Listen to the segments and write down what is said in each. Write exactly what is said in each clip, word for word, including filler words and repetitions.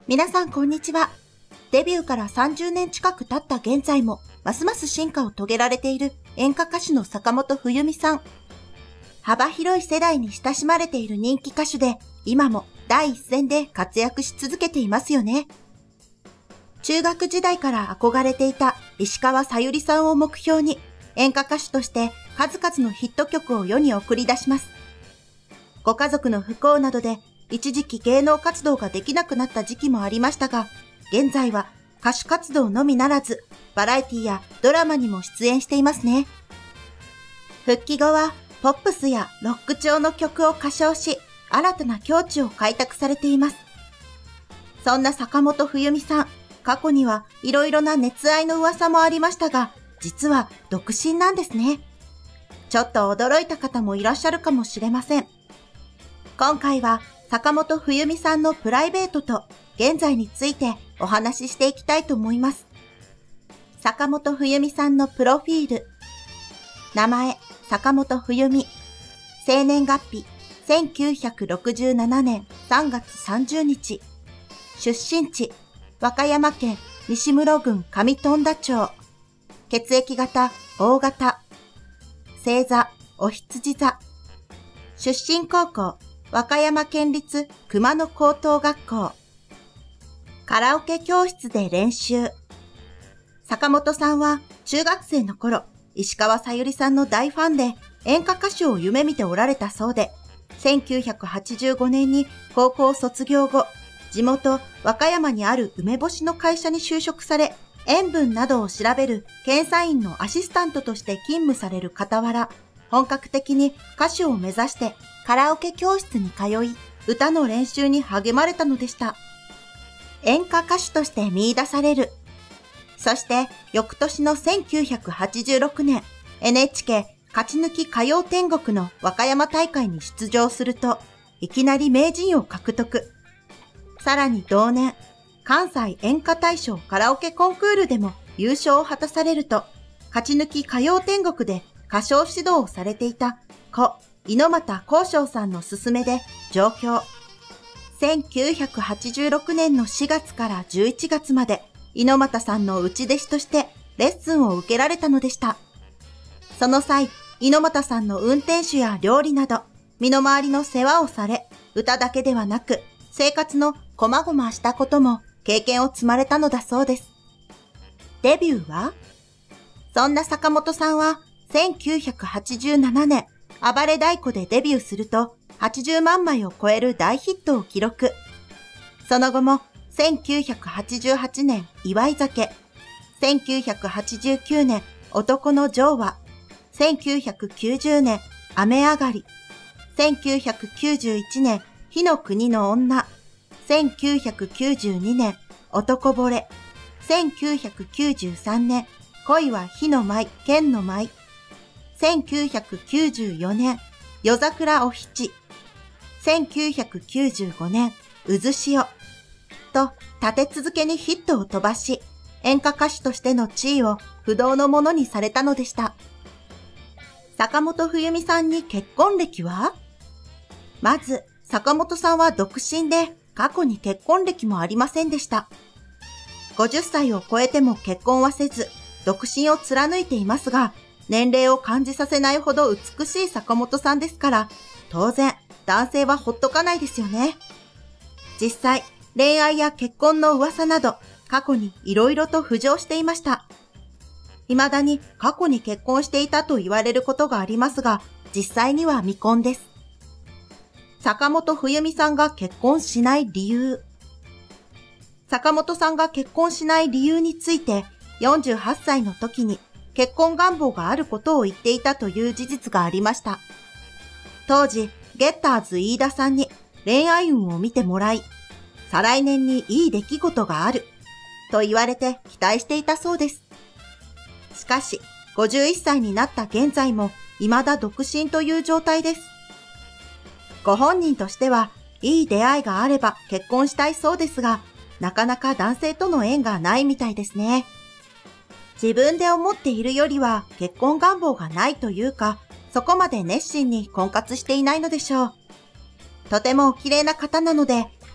皆さんこんにちは。デビューからさんじゅうねん近く経った現在も、ますます進化を遂げられている演歌歌手の坂本冬美さん。幅広い世代に親しまれている人気歌手で、今も第一線で活躍し続けていますよね。中学時代から憧れていた石川さゆりさんを目標に、演歌歌手として数々のヒット曲を世に送り出します。ご家族の不幸などで一時期芸能活動ができなくなった時期もありましたが、現在は歌手活動のみならず、バラエティやドラマにも出演していますね。復帰後はポップスやロック調の曲を歌唱し、新たな境地を開拓されています。そんな坂本冬美さん、過去にはいろいろな熱愛の噂もありましたが、実は独身なんですね。ちょっと驚いた方もいらっしゃるかもしれません。今回は坂本冬美さんのプライベートと現在についてお話ししていきたいと思います。坂本冬美さんのプロフィール。名前、坂本冬美。生年月日、せんきゅうひゃくろくじゅうななねんさんがつさんじゅうにち。出身地、和歌山県西室郡上富田町。血液型、O型。星座、お羊座。出身高校、和歌山県立熊野高等学校。カラオケ教室で練習。坂本さんは中学生の頃、石川さゆりさんの大ファンで演歌歌手を夢見ておられたそうで、せんきゅうひゃくはちじゅうごねんに高校卒業後、地元和歌山にある梅干しの会社に就職され、塩分などを調べる検査員のアシスタントとして勤務される傍ら、本格的に歌手を目指してカラオケ教室に通い、歌の練習に励まれたのでした。演歌歌手として見出される。そして翌年のせんきゅうひゃくはちじゅうろくねん、エヌエイチケー 勝ち抜き歌謡天国の和歌山大会に出場すると、いきなり名人を獲得。さらに同年、関西演歌大賞カラオケコンクールでも優勝を果たされると、勝ち抜き歌謡天国で歌唱指導をされていた故猪俣公章さんの勧めで上京。せんきゅうひゃくはちじゅうろくねんのしがつからじゅういちがつまで猪俣さんの内弟子としてレッスンを受けられたのでした。その際、猪俣さんの運転手や料理など身の回りの世話をされ、歌だけではなく生活のこまごましたことも経験を積まれたのだそうです。デビューは？そんな坂本さんはせんきゅうひゃくはちじゅうななねん、暴れ太鼓でデビューするとはちじゅうまんまいを超える大ヒットを記録。その後もせんきゅうひゃくはちじゅうはちねん祝い酒、せんきゅうひゃくはちじゅうきゅうねん男の情話、せんきゅうひゃくきゅうじゅうねん雨上がり、せんきゅうひゃくきゅうじゅういちねん火の国の女、せんきゅうひゃくきゅうじゅうにねん男惚れ、せんきゅうひゃくきゅうじゅうさんねん恋は火の舞剣の舞、せんきゅうひゃくきゅうじゅうよねん夜桜お七、せんきゅうひゃくきゅうじゅうごねん渦潮と立て続けにヒットを飛ばし、演歌歌手としての地位を不動のものにされたのでした。坂本冬美さんに結婚歴は？まず、坂本さんは独身で過去に結婚歴もありませんでした。ごじゅっさいを超えても結婚はせず、独身を貫いていますが、年齢を感じさせないほど美しい坂本さんですから、当然、男性はほっとかないですよね。実際、恋愛や結婚の噂など、過去に色々と浮上していました。未だに過去に結婚していたと言われることがありますが、実際には未婚です。坂本冬美さんが結婚しない理由。坂本さんが結婚しない理由について、よんじゅうはっさいの時に結婚願望があることを言っていたという事実がありました。当時、ゲッターズ飯田さんに恋愛運を見てもらい、再来年にいい出来事があると言われて期待していたそうです。しかし、ごじゅういっさいになった現在も未だ独身という状態です。ご本人としては、いい出会いがあれば結婚したいそうですが、なかなか男性との縁がないみたいですね。自分で思っているよりは結婚願望がないというか、そこまで熱心に婚活していないのでしょう。とてもお綺麗な方なので、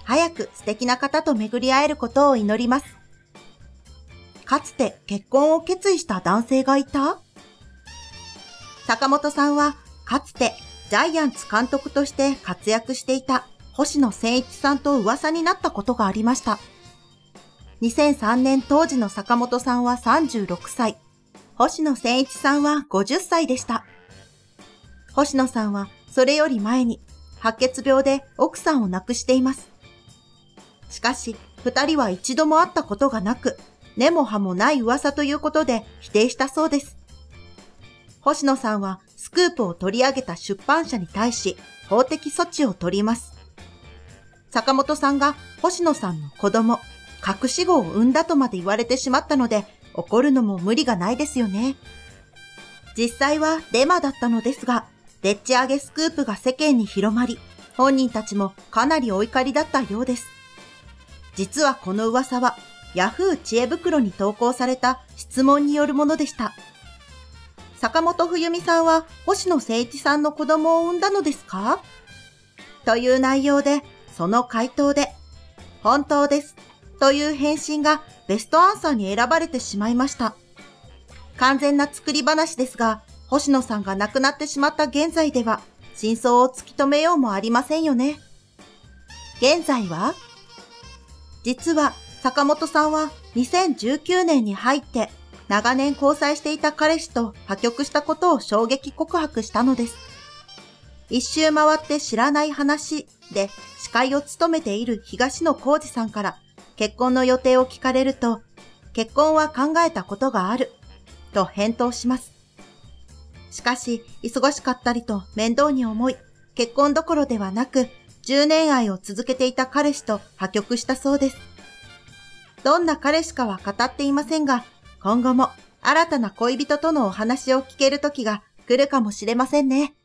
早く素敵な方と巡り会えることを祈ります。かつて結婚を決意した男性がいた？坂本さんはかつてジャイアンツ監督として活躍していた星野仙一さんと噂になったことがありました。にせんさんねん当時の坂本さんはさんじゅうろくさい、星野仙一さんはごじゅっさいでした。星野さんはそれより前に白血病で奥さんを亡くしています。しかし、二人は一度も会ったことがなく、根も葉もない噂ということで否定したそうです。星野さんはスクープを取り上げた出版社に対し法的措置を取ります。坂本さんが星野さんの子供、隠し子を産んだとまで言われてしまったので、怒るのも無理がないですよね。実際はデマだったのですが、でっち上げスクープが世間に広まり、本人たちもかなりお怒りだったようです。実はこの噂は、ヤフー知恵袋に投稿された質問によるものでした。坂本冬美さんは星野仙一さんの子供を産んだのですか？という内容で、その回答で、本当です。という返信がベストアンサーに選ばれてしまいました。完全な作り話ですが、星野さんが亡くなってしまった現在では、真相を突き止めようもありませんよね。現在は？実は坂本さんはにせんじゅうきゅうねんに入って長年交際していた彼氏と破局したことを衝撃告白したのです。一周回って知らない話で司会を務めている東野幸治さんから結婚の予定を聞かれると、結婚は考えたことがあると返答します。しかし忙しかったりと面倒に思い、結婚どころではなくじゅうねん愛を続けていた彼氏と破局したそうです。どんな彼氏かは語っていませんが、今後も新たな恋人とのお話を聞ける時が来るかもしれませんね。